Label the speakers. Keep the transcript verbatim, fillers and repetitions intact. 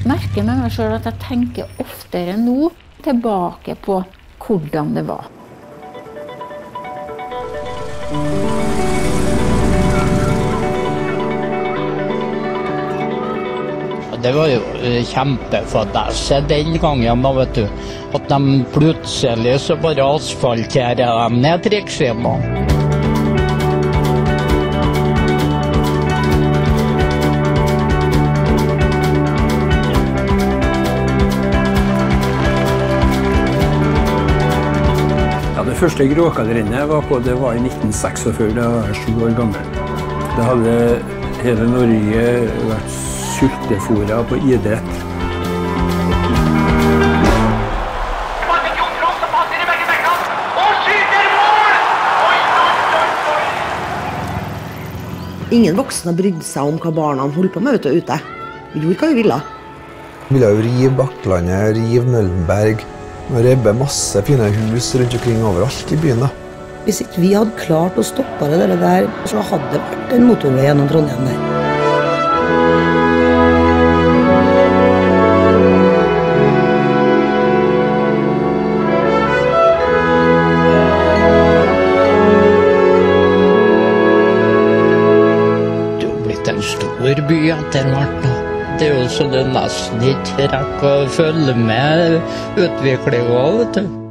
Speaker 1: merker med meg selv at jeg tenker oftere nå tilbake på hvordan det var.
Speaker 2: Det var jo kjempefantastisk den gangen, vet du, at de plutselig så bare asfalterer de ned trikkskjemaet.
Speaker 3: Det første Gråkalrennet jeg var på, det var i nitten seksogfyrre, da var jeg sju år gammel. Da hadde hele Norge vært sultefora på idrett.
Speaker 4: Ingen voksne brydde seg om hva barna holdt på med ute og ute. Vi gjorde hva vi ville.
Speaker 5: Vi ville jo rive Bakklandet, rive Møllenberg, og rebbe masse fine hus rundt omkring overalt i byen. Da.
Speaker 4: Hvis ikke vi hadde klart å stoppe det der, så hadde det vært en motorvei gjennom Trondheim der.
Speaker 2: Det har blitt en stor by etter hvert nå. Det er jo så det nesten ikke rekker å følge med utviklingen, vet du.